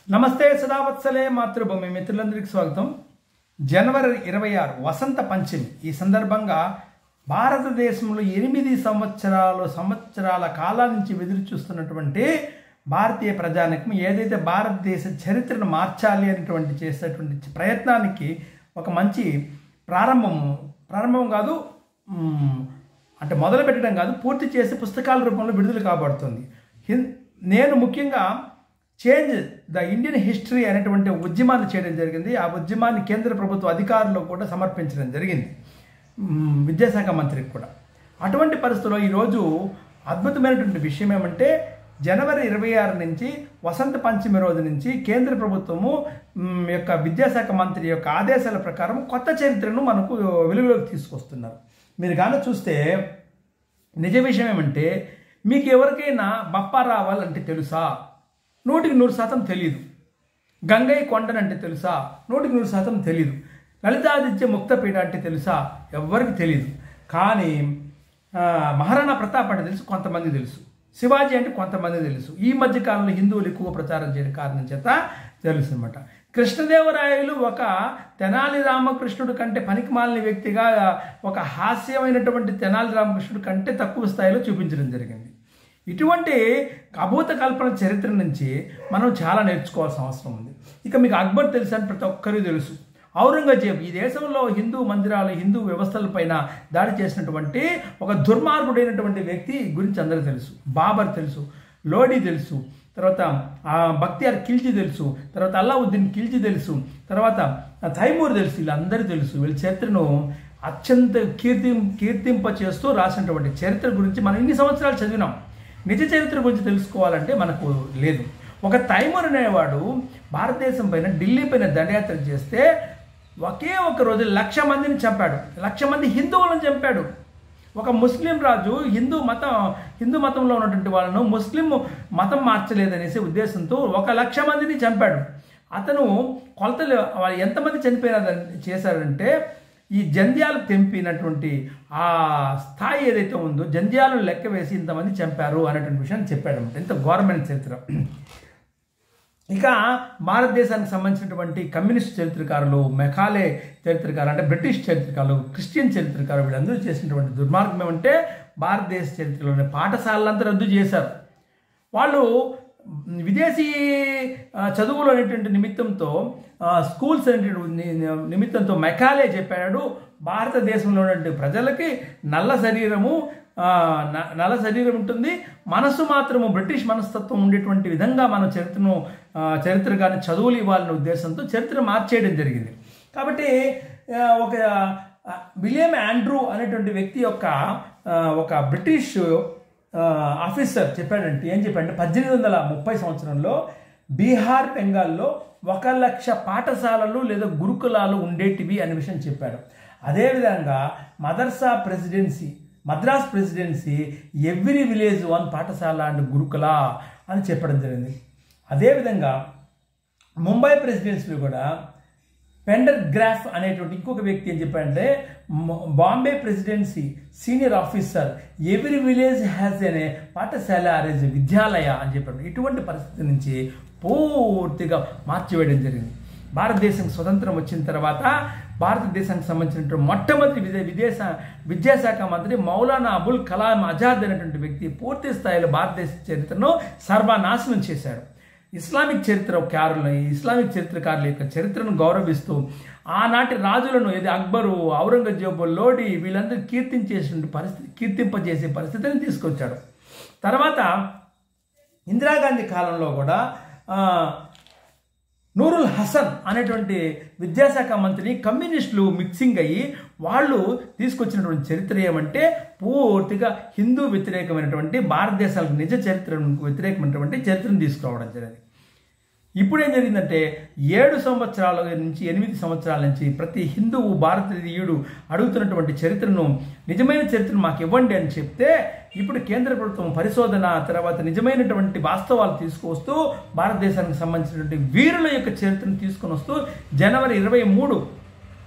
నమస్తే సదావత్సలే మాతృభూమి మిత్రులందరికీ స్వాగతం. జనవరి 26 వసంత పంచమి. ఈ సందర్భంగా భారతదేశంలో 8 సంవత్సరాల కాలం నుంచి ఎదురు చూస్తున్నటువంటి భారతీయ ప్రజానికం ఏదైతే భారతదేశ చరిత్రను మార్చాలి అనేటువంటి చేసేటువంటి ప్రయత్నానికి ఒక మంచి ప్రారంభం కాదు, అంటే మొదలు పెట్టడం కాదు, పూర్తి చేసి పుస్తకాల రూపంలో విడుదల కాబడుతుంది. నేను ముఖ్యంగా చేంజ్ ద ఇండియన్ హిస్టరీ అనేటువంటి ఉద్యమాన్ని చేయడం జరిగింది. ఆ ఉద్యమాన్ని కేంద్ర ప్రభుత్వ అధికారులు కూడా సమర్పించడం జరిగింది, విద్యాశాఖ మంత్రికి కూడా. అటువంటి పరిస్థితుల్లో ఈరోజు అద్భుతమైనటువంటి విషయం ఏమంటే, జనవరి 26 నుంచి వసంత పంచమి రోజు నుంచి కేంద్ర ప్రభుత్వము యొక్క విద్యాశాఖ మంత్రి యొక్క ఆదేశాల ప్రకారం కొత్త చరిత్రను మనకు వెలుగులోకి తీసుకొస్తున్నారు. మీరు కానీ చూస్తే నిజ విషయం ఏమంటే, మీకు ఎవరికైనా బప్పారావల్ అంటే తెలుసా? 100% తెలియదు. గంగయ్య కొండన్ అంటే తెలుసా? 100% తెలియదు. లలితాదిత్య ముక్తపీఠ అంటే తెలుసా? ఎవ్వరికి తెలియదు. కానీ మహారాణా ప్రతాప్ అంటే తెలుసు, కొంతమంది తెలుసు. శివాజీ అంటే కొంతమంది తెలుసు. ఈ మధ్యకాలంలో హిందువులు ఎక్కువ ప్రచారం చేయడం కారణం చేత తెలుసు అనమాట. కృష్ణదేవరాయలు ఒక తెనాలి రామకృష్ణుడు కంటే పనికిమాలిన వ్యక్తిగా, ఒక హాస్యమైనటువంటి తెనాలి రామకృష్ణుడు కంటే తక్కువ స్థాయిలో చూపించడం జరిగింది. ఇటువంటి అభూత కల్పన చరిత్ర నుంచి మనం చాలా నేర్చుకోవాల్సిన అవసరం ఉంది. ఇక మీకు అక్బర్ తెలుసు అని ప్రతి ఒక్కరికి తెలుసు. ఔరంగజేబ్ ఈ దేశంలో హిందూ మందిరాలు, హిందూ వ్యవస్థలపైన దాడి చేసినటువంటి ఒక దుర్మార్గుడైనటువంటి వ్యక్తి గురించి అందరికీ తెలుసు. బాబర్ తెలుసు, లోడీ తెలుసు, తర్వాత బక్తియార్ ఖిల్జీ తెలుసు, తర్వాత అల్లావుద్దీన్ ఖిల్జీ తెలుసు, తర్వాత తైమూర్ తెలుసు. వీళ్ళందరూ తెలుసు. వీళ్ళ చరిత్రను అత్యంత కీర్తింప చేస్తూ రాసినటువంటి చరిత్ర గురించి మనం ఇన్ని సంవత్సరాలు చదివినాం. నిజ చరిత్ర గురించి తెలుసుకోవాలంటే మనకు లేదు. ఒక తైమూర్ అనేవాడు భారతదేశం పైన, ఢిల్లీ పైన దండయాత్ర చేస్తే ఒకే ఒక రోజు 1,00,000 మందిని చంపాడు. 1,00,000 మంది హిందువులను చంపాడు. ఒక ముస్లిం రాజు హిందూ మతంలో ఉన్నటువంటి వాళ్ళను ముస్లిం మతం మార్చలేదనేసి ఉద్దేశంతో 1,00,000 మందిని చంపాడు. అతను కొలతలు ఎంతమంది చనిపోయినారని చేశారంటే, ఈ జంధ్యాలు తెంపినటువంటి ఆ స్థాయి ఏదైతే ఉందో, జంధ్యాలను లెక్క వేసి ఇంతమంది చంపారు అనేటువంటి విషయాన్ని చెప్పాడు. ఎంత ఘోరమైన చరిత్ర. ఇక భారతదేశానికి సంబంధించినటువంటి కమ్యూనిస్ట్ చరిత్రకారులు, మెకాలే చరిత్రకారులు అంటే బ్రిటిష్ చరిత్రకారులు, క్రిస్టియన్ చరిత్రకారులు, వీళ్ళందరూ చేసినటువంటి దుర్మార్గం ఏమంటే, భారతదేశ చరిత్రలోని పాఠశాలలంతా రద్దు చేశారు. వాళ్ళు విదేశీ చదువులు అనేటువంటి నిమిత్తంతో, స్కూల్స్ అనేటువంటి నిమిత్తంతో మెకాలే చెప్పాడు, భారతదేశంలో ఉన్నటువంటి ప్రజలకి నల్ల శరీరం ఉంటుంది, మనసు మాత్రము బ్రిటిష్ మనస్తత్వం ఉండేటువంటి విధంగా మన చరిత్ర కానీ చదువులు ఇవ్వాలనే ఉద్దేశంతో చరిత్ర మార్చేయడం జరిగింది. కాబట్టి ఒక విలియం ఆండ్రూ అనేటువంటి వ్యక్తి యొక్క ఒక బ్రిటిష్ ఆఫీసర్ చెప్పాడంటే, ఏం చెప్పాడంటే, 1830 సంవత్సరంలో బీహార్, బెంగాల్లో 1,00,000 పాఠశాలలు లేదా గురుకులాలు ఉండేటివి అనే విషయం చెప్పాడు. అదేవిధంగా మద్రాస్ ప్రెసిడెన్సీ ఎవ్రీ విలేజ్ 1 పాఠశాల అండ్ గురుకుల అని చెప్పడం జరిగింది. అదేవిధంగా ముంబై ప్రెసిడెన్సీలో కూడా పెండర్గ్రాఫ్ అనేటువంటి ఇంకొక వ్యక్తి ఏం చెప్పాడంటే, Bombay presidency senior officer every village has అనే పాఠశాల అరేజ్ విద్యాలయ అని చెప్పాడు. ఇటువంటి పరిస్థితి నుంచి పూర్తిగా మార్చివేయడం జరిగింది. భారతదేశం స్వతంత్రం వచ్చిన తర్వాత భారతదేశానికి సంబంధించినటువంటి మొట్టమొదటి విద్యాశాఖ మంత్రి మౌలానా అబుల్ కలాం ఆజాద్ అనేటువంటి వ్యక్తి పూర్తి స్థాయిలో భారతదేశ చరిత్రను సర్వనాశనం చేశాడు. ఇస్లామిక్ చరిత్రకారుల యొక్క చరిత్రను గౌరవిస్తూ ఆనాటి రాజులను, ఏది అక్బరు, ఔరంగజేబు, లోడీ, వీళ్ళందరూ కీర్తింపజేసే పరిస్థితిని తీసుకొచ్చాడు. తర్వాత ఇందిరాగాంధీ కాలంలో కూడా నూరుల్ హసన్ అనేటువంటి విద్యాశాఖ మంత్రిని కమ్యూనిస్టులు మిక్సింగ్ అయ్యి వాళ్ళు తీసుకొచ్చినటువంటి చరిత్ర ఏమంటే, పూర్తిగా హిందూ వ్యతిరేకమైనటువంటి, భారతదేశాలకు నిజ చరిత్రకు వ్యతిరేకమైనటువంటి చరిత్రను తీసుకురావడం జరిగింది. ఇప్పుడు ఏం జరిగిందంటే, 7 సంవత్సరాల నుంచి 8 సంవత్సరాల నుంచి ప్రతి హిందువు, భారతీయుడు అడుగుతున్నటువంటి చరిత్రను, నిజమైన చరిత్రను మాకు ఇవ్వండి అని చెప్తే, ఇప్పుడు కేంద్ర ప్రభుత్వం పరిశోధన తర్వాత నిజమైనటువంటి వాస్తవాలు తీసుకువస్తూ భారతదేశానికి సంబంధించినటువంటి వీరుల యొక్క చరిత్రను తీసుకొని వస్తూ జనవరి 23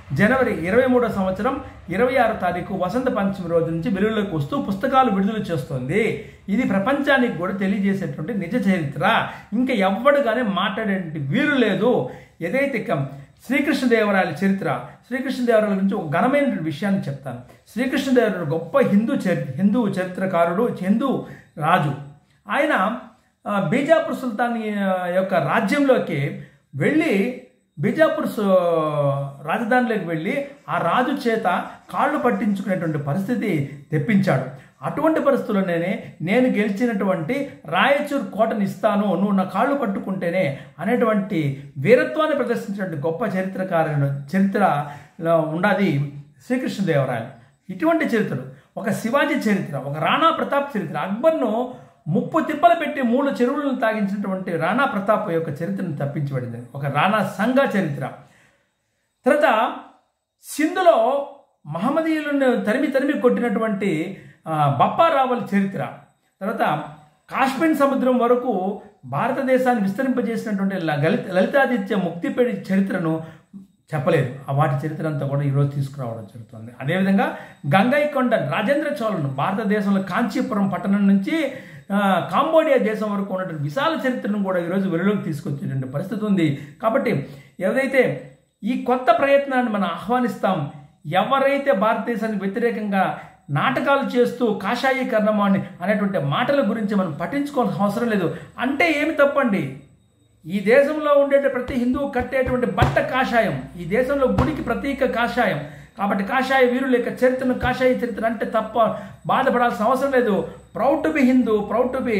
జనవరి 23వ సంవత్సరం 26వ తారీఖు వసంత పంచమి రోజు నుంచి వెలుగులోకి వస్తూ పుస్తకాలు విడుదల చేస్తుంది. ఇది ప్రపంచానికి కూడా తెలియజేసేటువంటి నిజ చరిత్ర. ఇంకా ఎవ్వడు కానీ మాట్లాడేటువంటి వీలు లేదు. ఏదైతే శ్రీకృష్ణదేవరాయల చరిత్ర, శ్రీకృష్ణదేవరాయల గురించి ఒక ఘనమైన విషయాన్ని చెప్తాను. శ్రీకృష్ణదేవరాయలు గొప్ప హిందూ చరిత్రకారుడు, హిందూ రాజు. ఆయన బీజాపూర్ సుల్తాన్ యొక్క రాజ్యంలోకి వెళ్ళి, బీజాపూర్ రాజధానిలోకి వెళ్ళి ఆ రాజు చేత కాళ్ళు పట్టించుకునేటువంటి పరిస్థితి తెప్పించాడు. అటువంటి పరిస్థితుల్లోనే నేను గెలిచినటువంటి రాయచూర్ కోటను ఇస్తాను, నువ్వు నా కాళ్ళు పట్టుకుంటేనే అనేటువంటి వీరత్వాన్ని ప్రదర్శించినటువంటి గొప్ప చరిత్రలో ఉన్నది శ్రీకృష్ణదేవరాయలు. ఇటువంటి చరిత్రలు, ఒక శివాజీ చరిత్ర, ఒక రాణా ప్రతాప్ చరిత్ర, అక్బర్ను ముప్పు తిప్పలు పెట్టి 3 చెరువులను తాగించినటువంటి రాణా ప్రతాప్ యొక్క చరిత్రను తప్పించబడింది. ఒక రాణా సంఘ చరిత్ర. తర్వాత సింధులో మహమ్మదీయులను తరిమి కొట్టినటువంటి బప్పారావుల చరిత్ర. తర్వాత కాశ్మీర్ సముద్రం వరకు భారతదేశాన్ని విస్తరింపజేసినటువంటి లలితాదిత్య ముక్తిపేడి చరిత్రను చెప్పలేదు. వాటి చరిత్ర అంతా కూడా ఈరోజు తీసుకురావడం జరుగుతుంది. అదేవిధంగా గంగైకొండ రాజేంద్ర చోళను భారతదేశంలో కాంచీపురం పట్టణం నుంచి కాంబోడియా దేశం వరకు ఉన్నటువంటి విశాల చరిత్రను కూడా ఈరోజు వెలుగులోకి తీసుకొచ్చేటువంటి పరిస్థితి ఉంది. కాబట్టి ఏదైతే ఈ కొత్త ప్రయత్నాన్ని మనం ఆహ్వానిస్తాం, ఎవరైతే భారతదేశానికి వ్యతిరేకంగా నాటకాలు చేస్తూ కాషాయీకరణం అనేటువంటి మాటల గురించి మనం పట్టించుకోవాల్సిన అవసరం లేదు. అంటే ఏమి తప్పండి? ఈ దేశంలో ఉండే ప్రతి హిందువు కట్టేటువంటి బట్ట కాషాయం, ఈ దేశంలో గుడికి ప్రతీక కాషాయం. కాబట్టి కాషాయ వీరుల యొక్క చరిత్రను కాషాయ చరిత్ర అంటే తప్ప బాధపడాల్సిన అవసరం లేదు. Proud to be Hindu, proud to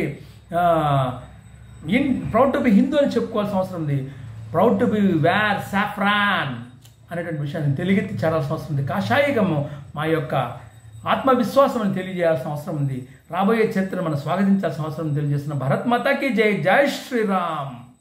be Hindu అని చెప్పుకోవాల్సిన అవసరం ఉంది. Proud to be wear saffron అనేటువంటి విషయాన్ని తెలియెత్తి చేరాల్సిన అవసరం ఉంది. కాషాయగము మా యొక్క ఆత్మవిశ్వాసం అని తెలియజేయాల్సిన అవసరం ఉంది. రాబోయే చరిత్రను మనం స్వాగతించాల్సిన అవసరం తెలియజేస్తున్న భారత్ మాతాకి జై, జై శ్రీరామ్.